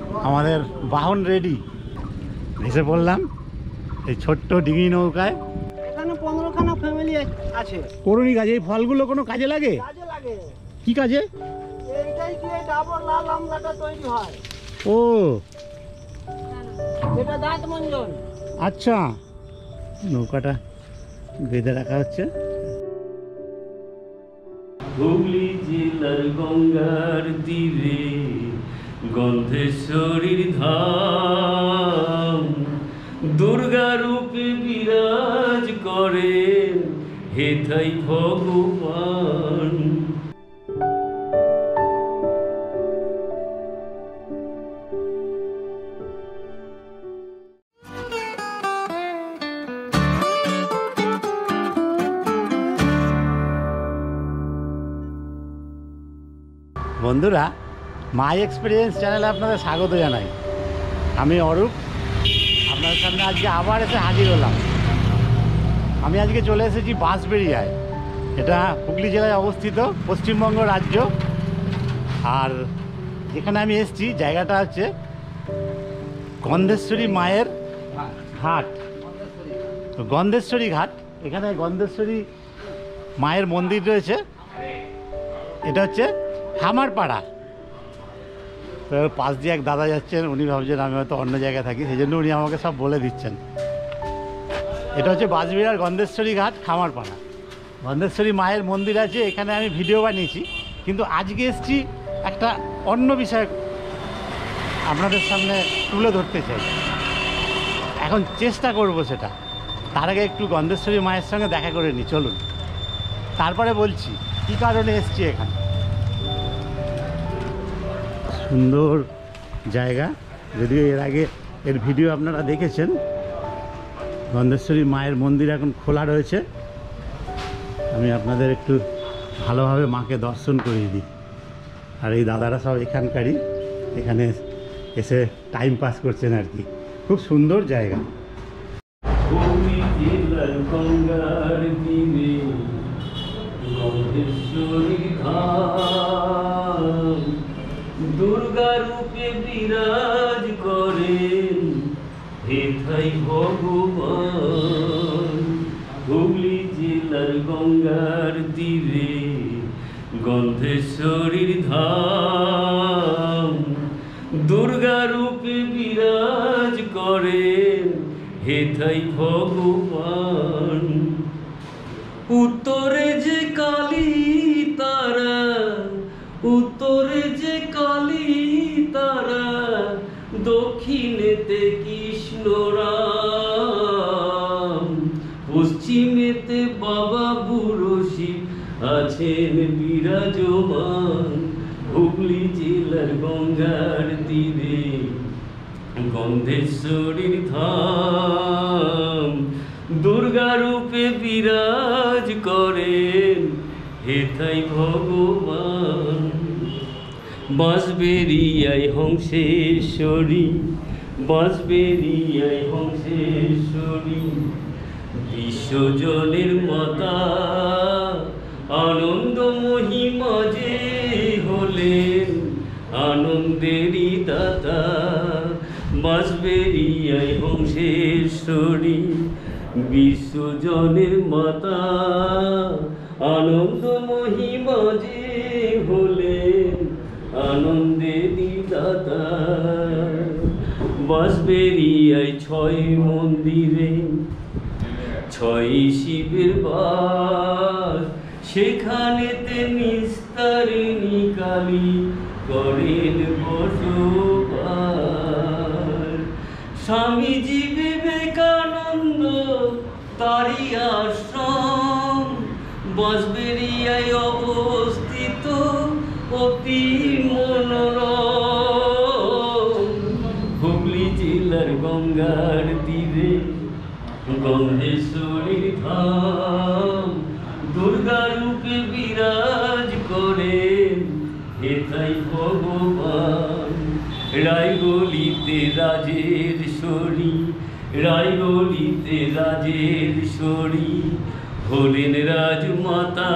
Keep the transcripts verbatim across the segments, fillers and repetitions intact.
আমাদের বাহন রেডি, এসে পড়লাম এই ছোট্ট ডিঙি নৌকায়। এখানে পনেরোখানা ফ্যামিলি আছে। করুণী গাছ, এই ফলগুলো কোনো কাজে লাগে? কাজে লাগে। কি কাজে? এইটাই দিয়ে ডাবর লাল আমলাটা তৈরি হয়। ও এটা দাঁত মঞ্জন। আচ্ছা, নৌকাটা বেঁধে রাখা হচ্ছে। হুগলি জেলার গঙ্গার তীরে গন্ধেশ্বরীর ধাম, দুর্গা রূপে বিরাজ করেন হেথাই ভগবান। বন্ধুরা, মাই এক্সপিরিয়েন্স চ্যানেলে আপনাদের স্বাগত জানাই। আমি অরূপ, আপনাদের সামনে আজকে আবার এসে হাজির হলাম। আমি আজকে চলে এসেছি বাঁশবেড়িয়ায়। এটা হুগলি জেলায় অবস্থিত, পশ্চিমবঙ্গ রাজ্য। আর যেখানে আমি এসেছি জায়গাটা হচ্ছে গন্ধেশ্বরী মায়ের ঘাট। তো গন্ধেশ্বরী ঘাট, এখানে গন্ধেশ্বরী মায়ের মন্দির রয়েছে। এটা হচ্ছে খামারপাড়া। তো পাশ দিয়ে এক দাদা যাচ্ছেন, উনি ভাবছেন আমি হয়তো অন্য জায়গায় থাকি, সেই জন্য উনি আমাকে সব বলে দিচ্ছেন। এটা হচ্ছে বাঁশবেড়িয়ার গন্ধেশ্বরী ঘাট, খামারপাড়া। গন্ধেশ্বরী মায়ের মন্দির আছে, এখানে আমি ভিডিও বানিয়েছি। কিন্তু আজকে এসেছি একটা অন্য বিষয় আপনাদের সামনে তুলে ধরতে চাই। এখন চেষ্টা করব সেটা। তার আগে একটু গন্ধেশ্বরী মায়ের সঙ্গে দেখা করে নিই, চলুন। তারপরে বলছি কী কারণে এসেছি এখানে। সুন্দর জায়গা, যদিও এর আগে এর ভিডিও আপনারা দেখেছেন। গন্ধেশ্বরী মায়ের মন্দির এখন খোলা রয়েছে। আমি আপনাদের একটু ভালোভাবে মাকে দর্শন করিয়ে দিই। আর এই দাদারা সব এখানকারই, এখানে এসে টাইম পাস করছেন আর কি। খুব সুন্দর জায়গা। হুগলি জেলার গঙ্গার তীরে গন্ধেশ্বরী ধাম, দুর্গা রূপে বিরাজ করেন হেথাই ভগবান। হুগলি জেলার গঙ্গার তীরে গন্ধেশ্বরীর ধাম, দুর্গা রূপে বিরাজ করেন হেথাই ভগবান। উত্তরে যে কালী তারা, উত্তরে যে কালী তারা, দক্ষিণেতে কৃষ্ণ রাম, পশ্চিমেতে বাবা বুড়ো শিব আছেন বিরাজমান। হুগলি জেলার গঙ্গার তীরে গন্ধেশ্বরীর ধাম, দুর্গা রূপে বিরাজ করেন হেথাই ভগবান। বাঁশবেড়িয়ায় হংসেশ্বরী, বাঁশবেড়িয়ায় হংসেশ্বরী, বিশ্বজনের মাতা, আনন্দ মহিমা যে হলেন আনন্দেরই দাতা। বাঁশবেড়িয়ায় হংসেশ্বরী, বিশ্বজনের মাতা, আনন্দ মহিমা যে হলেন আনন্দেরই দাতা। বাঁশবেড়িয়ায় ছয় মন্দিরে ছয় শিবের বাস, সেখানেতে নিস্তারিণী কালী করেন বসবাস। স্বামীজি বিবেকানন্দ তারি আশ্রম, বাঁশবেড়িয়ায় অবস্থিত অতি মনোরম। হুগলি জেলার গঙ্গার তীরে গন্ধেশ্বরীর ধাম, দুর্গা রূপে বিরাজ করেন হেথাই ভগবান। রায়গলিতে রাজেশ্বরী, রায়গলিতে রাজেশ্বরী হলেন রাজমাতা।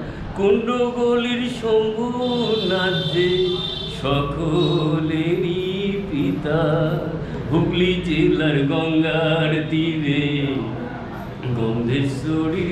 কুণ্ডগলির শম্ভু রাজ্যে সকলেরই কবিতা হুগলি জেলার গঙ্গার তীরে গন্ধেশ্বরীর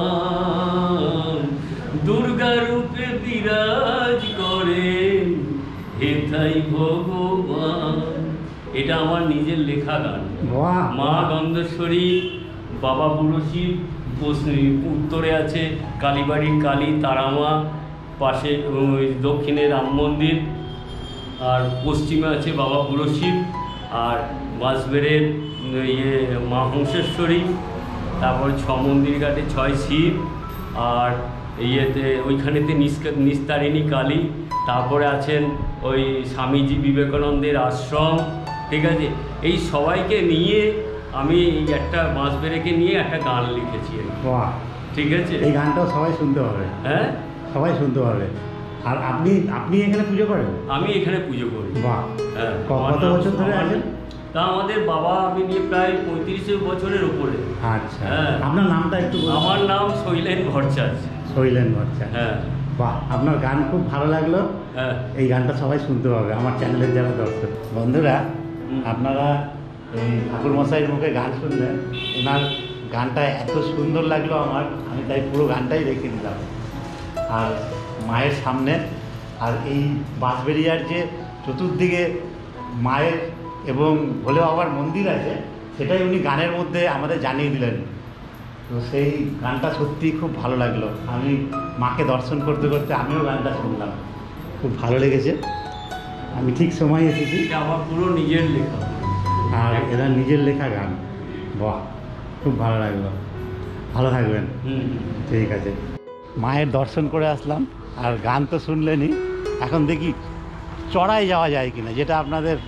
ধাম দুর্গা রূপে বিরাজ করে হেথাই ভগবান। এটা আমার নিজের লেখা গান। বাহ! মা গন্ধেশ্বরী, বাবা বুড়ো শিব, উত্তরে আছে কালীবাড়ির কালী তারামা, পাশে ওই দক্ষিণে রাম মন্দির, আর পশ্চিমে আছে বাবা বুড়ো শিব, আর বাঁশবেড়ের ইয়ে মা হংসেশ্বরী, তারপর ছ মন্দির ঘাটে ছয় শিব, আর ইয়েতে ওইখানেতে নিস্তারিণী কালী, তারপরে আছেন ওই স্বামীজি বিবেকানন্দের আশ্রম। ঠিক আছে, এই সবাইকে নিয়ে আমি একটা বাঁশবেড়েকে নিয়ে একটা গান লিখেছি। বাহ! ঠিক আছে, এই গানটাও সবাই শুনতে পাবে। হ্যাঁ, সবাই শুনতে পাবে। আর আপনি আপনি এখানে পুজো করেন? আমি এখানে পুজো করি। বাহ! হ্যাঁ। কত বছর ধরে আছেন? তা আমাদের বাবা আমি নিয়ে প্রায় পঁয়ত্রিশ বছরের উপরে। আচ্ছা, হ্যাঁ। আপনার নামটা একটু বলুন। আমার নাম শৈলেন ভট্টাচার্য। শৈলেন ভট্টাচার্য। হ্যাঁ। বাহ! আপনার গান খুব ভালো লাগলো। হ্যাঁ। এই গানটা সবাই শুনতে পাবে, আমার চ্যানেলের যারা দর্শক বন্ধুরা। হুম। আপনারা এই ঠাকুর মশাইয়ের মুখে গান শুনলেন, ওনার গানটা এত সুন্দর লাগলো আমার, আমি তাই পুরো গানটাই রেখে দিলাম। আর মায়ের সামনে, আর এই বাঁশবেড়িয়ার যে চতুর্দিকে মায়ের এবং ভোলে বাবার মন্দির আছে, সেটাই উনি গানের মধ্যে আমাদের জানিয়ে দিলেন। তো সেই গানটা সত্যিই খুব ভালো লাগলো। আমি মাকে দর্শন করতে করতে আমিও গানটা শুনলাম, খুব ভালো লেগেছে। আমি ঠিক সময় এসেছি। এটা আমার পুরো নিজের লেখা। আর এরা নিজের লেখা গান। বাহ, খুব ভালো লাগলো। ভালো থাকবেন। হুম। ঠিক আছে, মায়ের দর্শন করে আসলাম, আর গান তো শুনলেনই। এখন দেখি চড়াই যাওয়া যায় কিনা, যেটা আপনাদের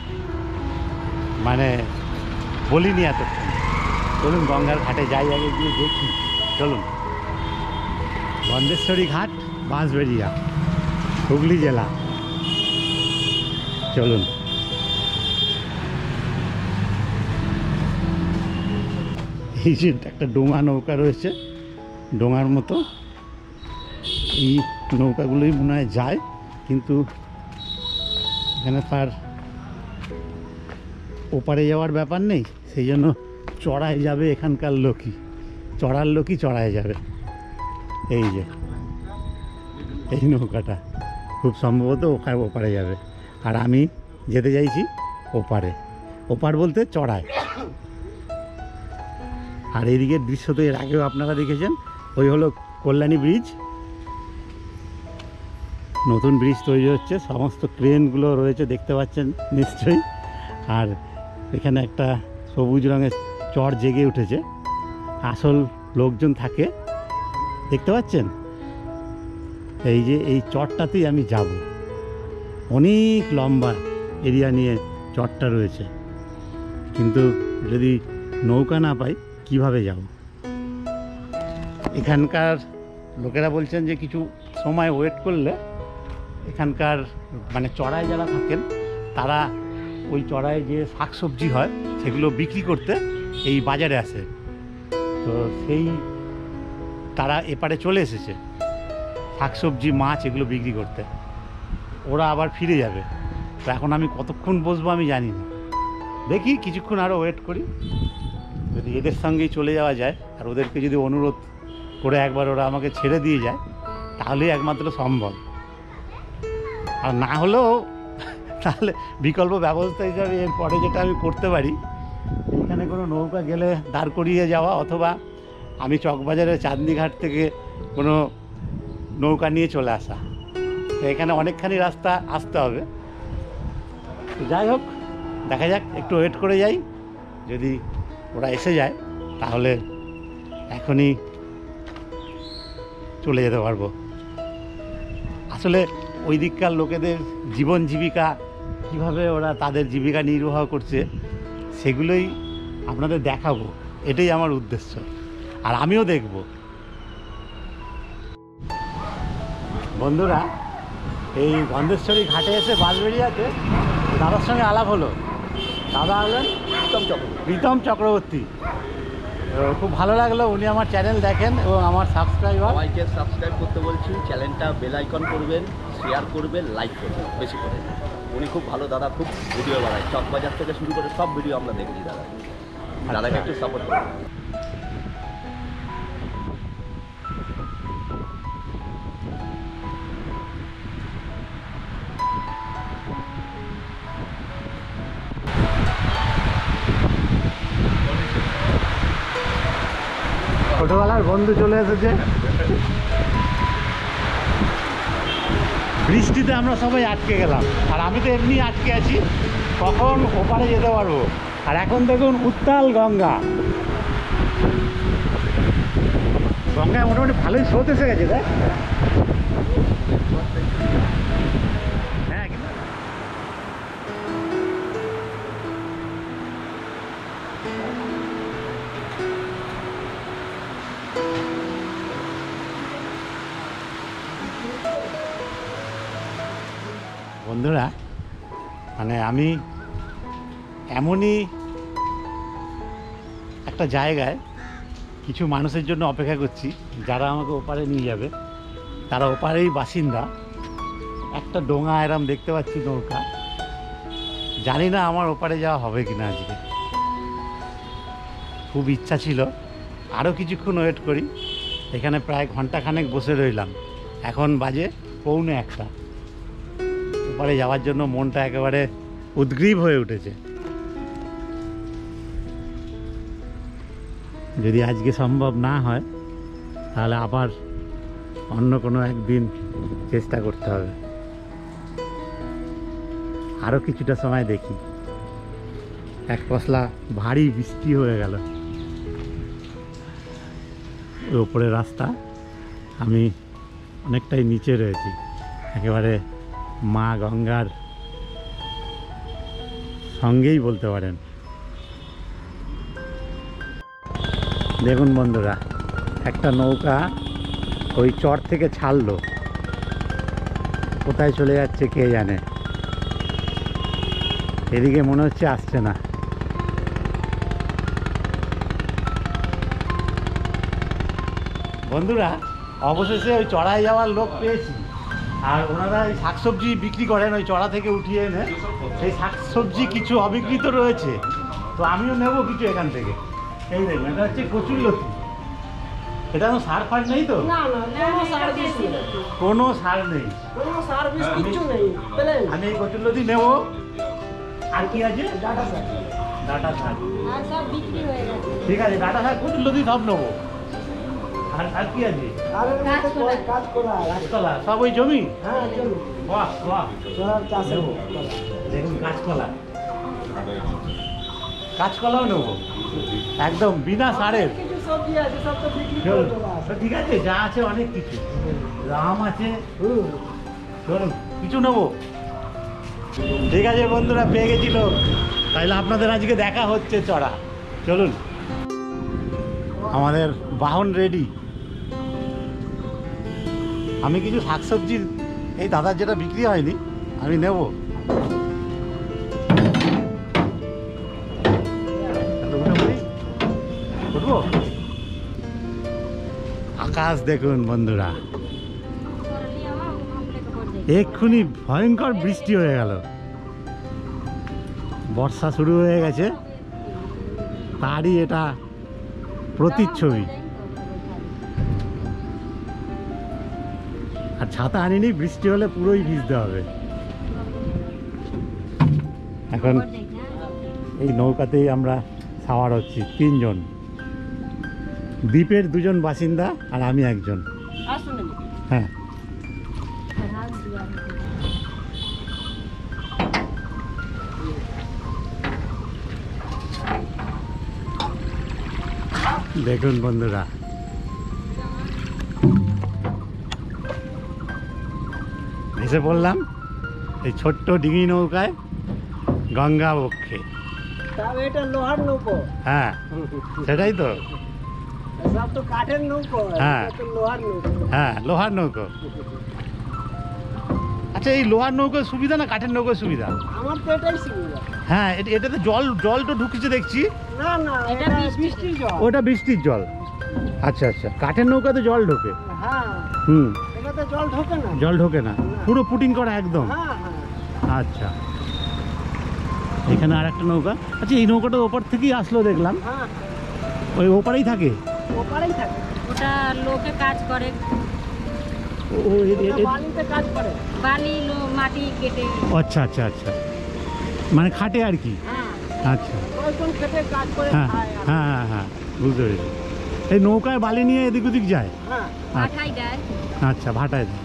মানে বলিনি এতক্ষণ। চলুন গঙ্গার ঘাটে যাই, আগে গিয়ে দেখি। চলুন, গন্ধেশ্বরী ঘাট, বাঁশবেড়িয়া, হুগলি জেলা। চলুন। এই যে একটা ডোঙা নৌকা রয়েছে, ডোঙার মতো। এই নৌকাগুলোই মনে হয় যায়, কিন্তু এখানে তার ওপারে যাওয়ার ব্যাপার নেই, সেই জন্য চড়ায় যাবে এখানকার লোকই, চড়ার লোকই চড়ায় যাবে। এই যে এই নৌকাটা খুব সম্ভবত ওখানে ওপারে যাবে, আর আমি যেতে চাইছি ওপারে। ওপার বলতে চড়ায়। আর এদিকের দৃশ্য তো এর আগেও আপনারা দেখেছেন, ওই হলো কল্যাণী ব্রিজ। নতুন ব্রিজ তৈরি হচ্ছে, সমস্ত ক্রেনগুলো রয়েছে দেখতে পাচ্ছেন নিশ্চয়ই। আর এখানে একটা সবুজ রঙের চর জেগে উঠেছে, আসল লোকজন থাকে, দেখতে পাচ্ছেন। এই যে এই চরটাতেই আমি যাব, অনেক লম্বা এরিয়া নিয়ে চরটা রয়েছে, কিন্তু যদি নৌকা না পাই কিভাবে যাব? এখানকার লোকেরা বলছেন যে কিছু সময় ওয়েট করলে এখানকার মানে চড়ায় যারা থাকেন, তারা ওই চড়ায় যে শাকসবজি হয় সেগুলো বিক্রি করতে এই বাজারে আসে। তো সেই তারা এপারে চলে এসেছে শাকসবজি, মাছ এগুলো বিক্রি করতে। ওরা আবার ফিরে যাবে। তো এখন আমি কতক্ষণ বসবো আমি জানি না, দেখি কিছুক্ষণ আরও ওয়েট করি। যদি এদের সঙ্গেই চলে যাওয়া যায়, আর ওদেরকে যদি অনুরোধ করে একবার ওরা আমাকে ছেড়ে দিয়ে যায়, তাহলেই একমাত্র সম্ভব। আর না হলেও তাহলে বিকল্প ব্যবস্থা হিসাবে এরপরে যেটা আমি করতে পারি, এখানে কোনো নৌকা গেলে দাঁড় করিয়ে যাওয়া, অথবা আমি চকবাজারের চাঁদনীঘাট থেকে কোনো নৌকা নিয়ে চলে আসা। তো এখানে অনেকখানি রাস্তা আসতে হবে। তো যাই হোক, দেখা যাক, একটু ওয়েট করে যাই। যদি ওরা এসে যায় তাহলে এখনই চলে যেতে পারবো। আসলে ওই দিককার লোকেদের জীবন জীবিকা, কীভাবে ওরা তাদের জীবিকা নির্বাহ করছে, সেগুলোই আপনাদের দেখাবো, এটাই আমার উদ্দেশ্য। আর আমিও দেখব। বন্ধুরা, এই গন্ধেশ্বরী ঘাটে এসে বাঁশবেড়িয়াতে দাদার সঙ্গে আলাপ হলো। দাদা হলেন প্রীতম চক্রবর্তী। প্রীতম চক্রবর্তী খুব ভালো লাগলো, উনি আমার চ্যানেল দেখেন এবং আমার সাবস্ক্রাইবার। সবাইকে সাবস্ক্রাইব করতে বলছি, চ্যানেলটা বেল আইকন করবেন, শেয়ার করবেন, লাইক করবেন বেশি করে। উনি খুব ভালো দাদা, খুব ভিডিও বানায়, চকবাজার থেকে শুরু করে সব ভিডিও আমরা দেখেছি দাদা। দাদাকে একটু সাপোর্ট করুন। ছোটবেলার বন্ধু চলে এসেছে। বৃষ্টিতে আমরা সবাই আটকে গেলাম, আর আমি তো এমনি আটকে আছি, কখন ওপারে যেতে পারবো। আর এখন দেখুন উত্তাল গঙ্গা, গঙ্গায় মোটামুটি ভালোই স্রোত এসে গেছে। দেখ হ্যাঁ, বন্ধুরা, মানে আমি এমনই একটা জায়গায় কিছু মানুষের জন্য অপেক্ষা করছি, যারা আমাকে ওপারে নিয়ে যাবে। তারা ওপারেই বাসিন্দা। একটা ডোঙা এরম দেখতে পাচ্ছি, নৌকা। জানি না আমার ওপারে যাওয়া হবে কিনা আজকে। খুব ইচ্ছা ছিল, আরও কিছুক্ষণ ওয়েট করি। এখানে প্রায় ঘন্টাখানেক বসে রইলাম, এখন বাজে পৌনে একটা। ওপারে যাওয়ার জন্য মনটা একেবারে উদ্গ্রীব হয়ে উঠেছে। যদি আজকে সম্ভব না হয়, তাহলে আবার অন্য কোনো একদিন চেষ্টা করতে হবে। আরও কিছুটা সময় দেখি। এক পশলা ভারী বৃষ্টি হয়ে গেল। ওই ওপরের রাস্তা, আমি অনেকটাই নিচে রয়েছি, একেবারে মা গঙ্গার সঙ্গেই বলতে পারেন। দেখুন বন্ধুরা, একটা নৌকা ওই চর থেকে ছাড়লো, কোথায় চলে যাচ্ছে কে জানে। এদিকে মনে হচ্ছে আসছে না। বন্ধুরা, অবশেষে ওই চড়াই যাওয়ার লোক পেয়েছি। আর ওনারা এই শাকসবজি বিক্রি করেন ওই চড়া থেকে উঠিয়ে এনে। সেই শাকসবজি কিছু অবিকৃত রয়েছে, তো আমিও নেব কিছু এখান থেকে। এই দেখুন, এটা হচ্ছে কচুরলতি। এটা কোনো সার ফার নেই তো? না না, কোনো সার বিষ নেই, কোনো সার নেই, কোনো সার বিষ কিচ্ছু নেই। পেলেন? আমি এই কচুরলতি নেব। আর কি আছে? ডাটা সার। ডাটা শাক, আর সব বিক্রি হয়ে গেছে। ঠিক আছে, ডাটা শাক কচুরলতি সব নেবো। আর আর কি আছে? আর এর মধ্যে কলা, কাজ করা আছে। কাঁচকলা, সব ওই জমি? হ্যাঁ, চলো বাহ বাহ, সব চাষে নেবো। দেখুন কাঁচকলা, কাঁচকলাও নেবো, একদম বিনা সারের। কিছু সবজি আছে, সব তো বিক্রি চলুন, করে দেওয়া আছে। তো ঠিক আছে, যা আছে অনেক কিছু, আম আছে। হুম। চলুন কিছু নেবো। ঠিক আছে বন্ধুরা, পেয়ে গেছি লোক, তাইলে আপনাদের আজকে দেখা হচ্ছে চড়া। চলুন, আমাদের বাহন রেডি। আমি কিছু শাকসবজি এই দাদার যেটা বিক্রি হয়নি আমি নেব। উঠবো? আকাশ দেখুন বন্ধুরা, এক্ষুনি ভয়ঙ্কর বৃষ্টি হয়ে গেল। বর্ষা শুরু হয়ে গেছে, তারই এটা প্রতিচ্ছবি। আর ছাতা আনিনি, বৃষ্টি হলে পুরোই ভিজতে হবে। এখন এই নৌকাতেই আমরা সাওয়ার হচ্ছি, তিনজন। দ্বীপের দুজন বাসিন্দা আর আমি একজন। আসুন। হ্যাঁ, দেখুন বন্ধুরা, ভেসে পড়লাম এই ছোট্ট ডিঙি নৌকায় গঙ্গা বক্ষে। তাও এটা লোহার নৌকো। হ্যাঁ, সেটাই তো। সব তো কাঠের নৌকো, হ্যাঁ। এটা তো লোহার নৌকো। হ্যাঁ, লোহার নৌকো। আচ্ছা, এই লোহার নৌকোর সুবিধা না কাঠের নৌকোর সুবিধা? আমার তো এটাই সুবিধা। হ্যাঁ, এটা- এটাতে জল জল তো ঢুকছে দেখছি। না না, এটা এটা বৃষ্টির বৃষ্টির জল। ওটা বৃষ্টির জল। আচ্ছা আচ্ছা, কাঠের নৌকাতে জল ঢোকে? হ্যাঁ, হুম, এটাতে জল ঢোকে না। জল ঢোকে না, পুরো পুটিং করা একদম। হ্যাঁ হ্যাঁ। আচ্ছা, এখানে আর একটা নৌকা। আচ্ছা, এই নৌকাটা ওপার থেকেই আসলো দেখলাম, হ্যাঁ, ওই ওপারেই থাকে। ওপারেই থাকে। ওটা লোকে কাজ করে, ও- ও এ- এ- ওটা এ- বালিতে কাজ করে। বালি লো- মাটি কেটে। আচ্ছা আচ্ছা আচ্ছা, মানে খাটে আর কি। হ্যাঁ, আচ্ছা, কয়েকজন খেটে কাজ করে হ্যাঁ খায় আর। হ্যাঁ হ্যাঁ হ্যাঁ, বুঝতে পেরেছি। এই নৌকায় বালি নিয়ে এদিক ওদিক যায়। হ্যাঁ, পাঠাই দেয়। আচ্ছা, ভাটায় দেয়।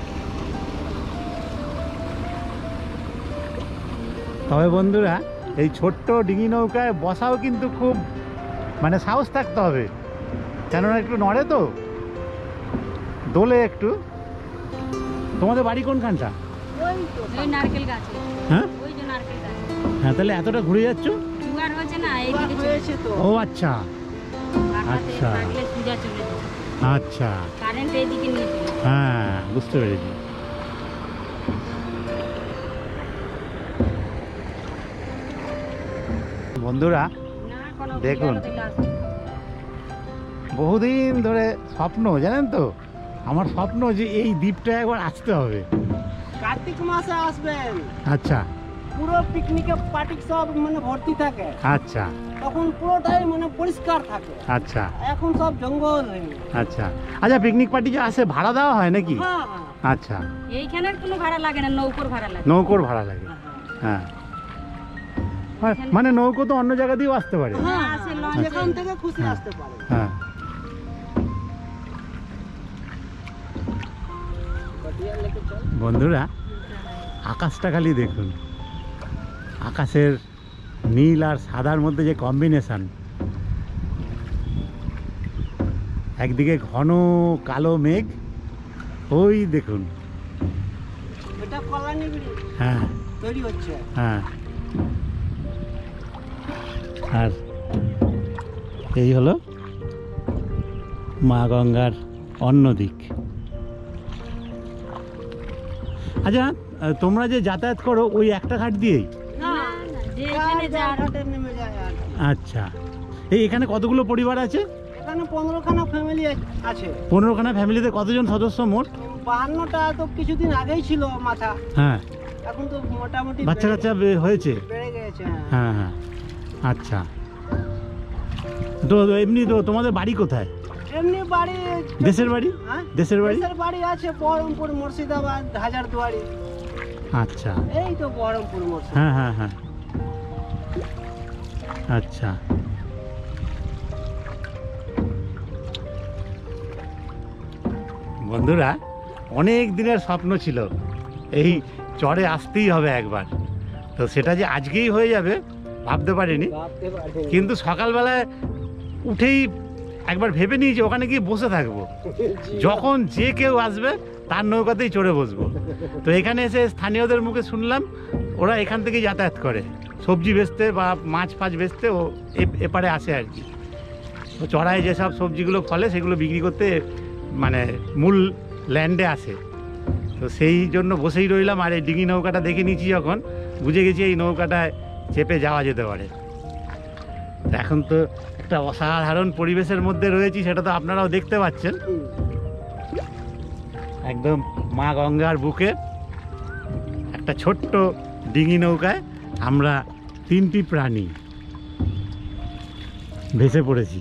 তবে বন্ধুরা, এই ছোট্ট ডিঙি নৌকায় বসাও কিন্তু খুব মানে সাহস থাকতে হবে, কেননা একটু নড়ে তো, দোলে একটু। তোমাদের বাড়ি কোনখানটা? ওই তো ওই নারকেল গাছে, হ্যাঁ ওই যে নারকেল গাছ। হ্যাঁ, তাহলে এতটা ঘুরে যাচ্ছ? জোয়ার হচ্ছে না, এবার এইদিকে চলে হয়েছে তো। ও আচ্ছা পাঠাতে আচ্ছা। থাকলে পূজা চলে যায়। আচ্ছা, কারেন্ট এইদিকে নিয়ে চলে যায়। হ্যাঁ বুঝতে পেরেছি। বন্ধুরা, না কোনো দেখুন। পূজা দিলে আসে। বহুদিন ধরে স্বপ্ন, জানেন তো, আমার স্বপ্ন যে এই দ্বীপটা একবার আসতে হবে। কার্তিক মাসে আসবেন, আচ্ছা পুরো পিকনিকে পার্টি সব মানে ভর্তি থাকে, আচ্ছা তখন পুরোটাই মানে পরিষ্কার থাকে। আচ্ছা এখন সব জঙ্গল হয়ে গেছে। আচ্ছা আচ্ছা, পিকনিক পার্টি যে আসে ভাড়া দেওয়া হয় নাকি? হ্যাঁ, হ্যাঁ, আচ্ছা, এইখানের কোনো ভাড়া লাগে না, নৌকোর ভাড়া লাগে। নৌকোর ভাড়া লাগে। হ্যাঁ, হ্যাঁ, হ্যাঁ, মানে নৌকো তো অন্য জায়গা দিয়েও আসতে পারে। হ্যাঁ, আসে হ্যাঁ, লঞ্চে। যেখান থেকে খুশি হ্যাঁ। আসতে পারে। হ্যাঁ, কটিয়া লেকে চল। বন্ধুরা, আকাশটা খালি দেখুন, আকাশের নীল আর সাদার মধ্যে যে কম্বিনেশন, একদিকে ঘন কালো মেঘ, ওই দেখুন। এটা কল্যাণী ব্রিজ হ্যাঁ তৈরি হচ্ছে। হ্যাঁ, আর এই হলো মা গঙ্গার অন্য দিক। আচ্ছা, তোমরা যে যাতায়াত করো ওই একটা ঘাট দিয়েই? না, না, যে এখানে যার যার ঘাটে নেমে যায় আর কি। আচ্ছা, এই এখানে কতগুলো পরিবার আছে? এখানে পনেরোখানা ফ্যামিলি আছে। পনেরোখানা ফ্যামিলিতে কতজন সদস্য মোট? বাহান্নটা তো কিছুদিন আগেই ছিল মাথা, হ্যাঁ, এখন তো মোটামুটি বাচ্চা বেড়ে- কাচ্চা বে- হয়েছে? বেড়ে গেছে। হ্যাঁ হ্যাঁ, আচ্ছা। তো এমনি তো তোমাদের বাড়ি কোথায়? এমনি বাড়ি, দেশের বাড়ি? হ্যাঁ? দেশের বাড়ি? দেশের বাড়ি আছে বহরমপুর, মুর্শিদাবাদ, হাজারদুয়ারি। আচ্ছা, এই তো বহরমপুর, মুর্শিদাবাদ। হ্যাঁ হ্যাঁ হ্যাঁ, আচ্ছা। বন্ধুরা, অনেক দিনের স্বপ্ন ছিল এই চরে আসতেই হবে একবার, তো সেটা যে আজকেই হয়ে যাবে ভাবতে পারিনি। ভাবতে পারিনি। কিন্তু সকালবেলায় উঠেই একবার ভেবে নিয়েছি ওখানে গিয়ে বসে থাকবো, যখন যে কেউ আসবে তার নৌকাতেই চড়ে বসবো। তো এখানে এসে স্থানীয়দের মুখে শুনলাম ওরা এখান থেকেই যাতায়াত করে, সবজি বেচতে বা মাছ ফাছ বেচতে ও এ- এপারে আসে আর কি। তো চড়ায় যেসব সবজিগুলো ফলে সেগুলো বিক্রি করতে মানে মূল ল্যান্ডে আসে। তো সেই জন্য বসেই রইলাম, আর এই ডিঙি নৌকাটা দেখে নিয়েছি যখন, বুঝে গেছি এই নৌকাটায় চেপে যাওয়া যেতে পারে। তো এখন তো একটা অসাধারণ পরিবেশের মধ্যে রয়েছি, সেটা তো আপনারাও দেখতে পাচ্ছেন। হুম। একদম মা গঙ্গার বুকে একটা ছোট্ট ডিঙি নৌকায় আমরা তিনটি প্রাণী ভেসে পড়েছি,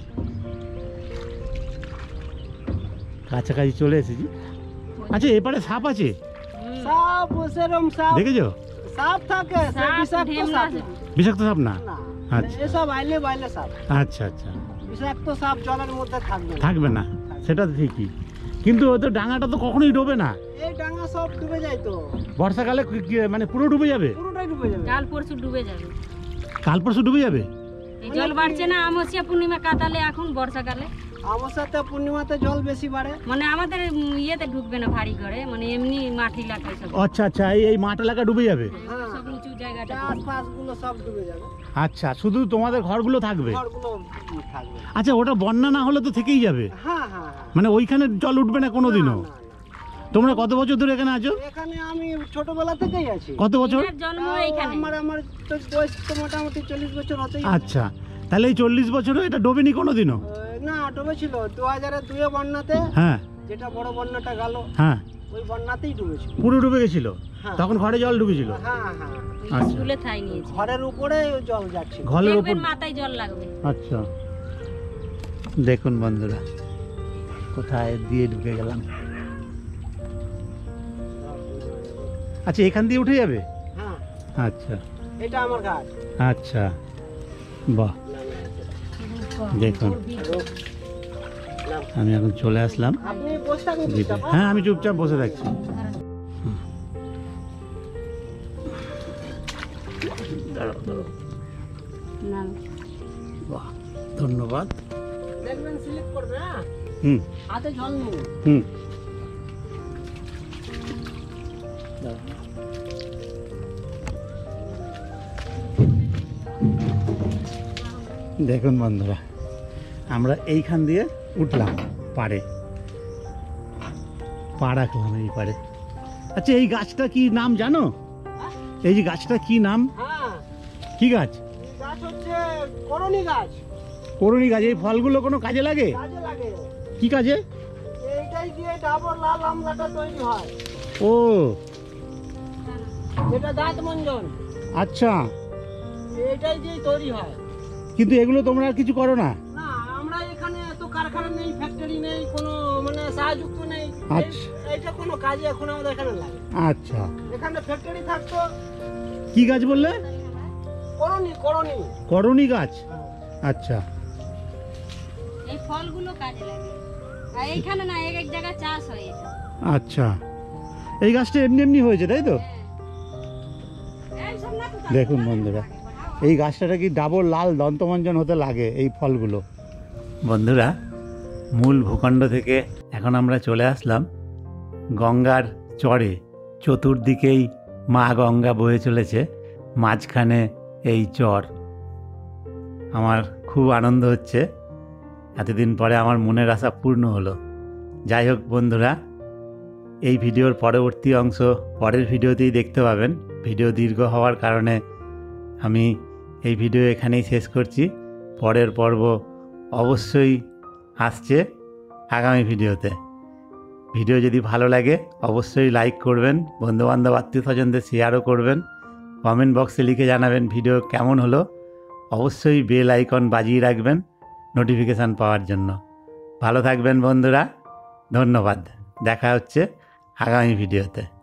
কাছাকাছি চলে এসেছি। আচ্ছা, এপারে সাপ আছে সাপ সেরম সাপ দেখেছো? সাপ থাকে, সে সাপ, বিষাক্ত ঢেমনা সাপ সাপ। বিষাক্ত সাপ না? না, আচ্ছা। এসব আইলে বাইলে সাপ। আচ্ছা আচ্ছা, বিষাক্ত সাপ জলের মধ্যে থাকবে না। থাকবে না, সেটা তো ঠিকই, কিন্তু ওই তো ডাঙাটা তো কখনোই ডোবে না। এই ডাঙা সব ডুবে যায় তো, বর্ষাকালে কি- কি- মানে পুরো ডুবে যাবে? পুরোটাই ডুবে যাবে। কাল পরশু ডুবে যাবে। কাল পরশু ডুবে যাবে? এই জল বাড়ছে না আমসিয়া পূর্ণিমা কাতালে, এখন বর্ষাকালে আমার সাথে পূর্ণিমাতে জল বেশি বাড়ে। মানে আমাদের উম, ইয়েতে ঢুকবে না ভারী করে, মানে এমনি মাঠ এলাকায় সব আচ্ছা আচ্ছা, এই এই মাঠ এলাকা ডুবে যাবে? হ্যাঁ, সব উঁচু জায়গাটা চাষবাস গুলো সব ডুবে যাবে, আচ্ছা, শুধু তোমাদের ঘরগুলো থাকবে? ঘরগুলো থাকবে। আচ্ছা, ওটা বন্যা না হলে তো থেকেই যাবে, হ্যাঁ হ্যাঁ হ্যাঁ। মানে ওইখানে জল উঠবে না কোনোদিনও? না, না, না। তোমরা কত বছর ধরে এখানে আছো? এখানে আমি ছোটবেলা থেকেই আছি। কত বছর? এনার জন্ম তাও এইখানে। আমার আমার তো বয়স তো মোটামুটি চল্লিশ বছর হতেই। আচ্ছা, তাহলে এই চল্লিশ বছরও এটা ডোবেনি কোনোদিনও? আহ, না ডুবেছিল দু হাজারে দুয়ে বন্যাতে, হ্যাঁ যেটা বড় বন্যাটা গেল, হ্যাঁ, ওই বন্যাতেই ডুবেছিল। পুরো ডুবে গেছিল? হ্যাঁ। তখন ঘরে জল ঢুকেছিল? হ্যাঁ হ্যাঁ, আচ্ছা। স্কুলে ঠাই নিয়েছে। ঘরের উপরে জল যাচ্ছিল। ঘরের উপর? দেখবেন মাথায় জল লাগবে। আচ্ছা, দেখুন বন্ধুরা কোথায় দিয়ে ঢুকে গেলাম। আচ্ছা, এখান দিয়ে উঠে যাবে? হ্যাঁ, আচ্ছা এটা আমার ঘাট। আচ্ছা, বাহ, দেখুন আমি এখন চলে আসলাম। আপনি বসে থাকুন দ্বীপে। চুপচাপ, হ্যাঁ, আমি চুপচাপ বসে থাকছি। দাঁড়াও, দাঁড়াও। না, বাহ, ধন্যবাদ। দেখবেন স্লিপ করবে। হ্যাঁ, হুম হাতে জল নেই। হুম দেখুন বন্ধুরা, আমরা এইখান দিয়ে উঠলাম পাড়ে, পা রাখলাম এই পাড়ে। আচ্ছা, এই গাছটা কি নাম জানো? এই যে গাছটা কি নাম? হ্যাঁ, কি গাছ? এই গাছ হচ্ছে করণী গাছ। করণী গাছ। এই ফলগুলো কোনো কাজে লাগে? কাজে লাগে। কি কাজে? এইটাই দিয়ে ডাবর লাল আমলাটা তৈরি হয়, ও যেটা দাঁত মঞ্জন। আচ্ছা, এইটাই দিয়ে তৈরি হয়। কিন্তু এগুলো তোমরা আর কিছু করো না? না, আমরা এখানে এত কারখানা নেই, ফ্যাক্টরি নেই, কোনো মানে সাহায্য নেই। আচ্ছা। এই- এইটা কোনো কাজে এখন আমাদের এখানে লাগে। আচ্ছা, এখানে ফ্যাক্টরি থাকতো। কি গাছ বললে? করণী, করণী। করণী গাছ। আচ্ছা, এই ফলগুলো কাজে লাগে। আর এইখানে না, এক এক জায়গায় চাষ হয় এটা। আচ্ছা, এই গাছটা এমনি এমনি হয়েছে তাই তো? এই সব না তো, দেখুন বন্ধুরা, এই গাছটা কি ডাবর লাল দন্তমঞ্জন হতে লাগে এই ফলগুলো। বন্ধুরা, মূল ভূখণ্ড থেকে এখন আমরা চলে আসলাম গঙ্গার চরে। চতুর্দিকেই মা গঙ্গা বয়ে চলেছে, মাঝখানে এই চর। আমার খুব আনন্দ হচ্ছে, এতদিন পরে আমার মনের আশা পূর্ণ হলো। যাই হোক বন্ধুরা, এই ভিডিওর পরবর্তী অংশ পরের ভিডিওতেই দেখতে পাবেন। ভিডিও দীর্ঘ হওয়ার কারণে আমি এই ভিডিও এখানেই শেষ করছি। পরের পর্ব অবশ্যই আসছে আগামী ভিডিওতে। ভিডিও যদি ভালো লাগে অবশ্যই লাইক করবেন, বন্ধুবান্ধব আত্মীয় স্বজনদের শেয়ারও করবেন। কমেন্ট বক্সে লিখে জানাবেন ভিডিও কেমন হলো। অবশ্যই বেল আইকন বাজিয়ে রাখবেন নোটিফিকেশান পাওয়ার জন্য। ভালো থাকবেন বন্ধুরা, ধন্যবাদ। দেখা হচ্ছে আগামী ভিডিওতে।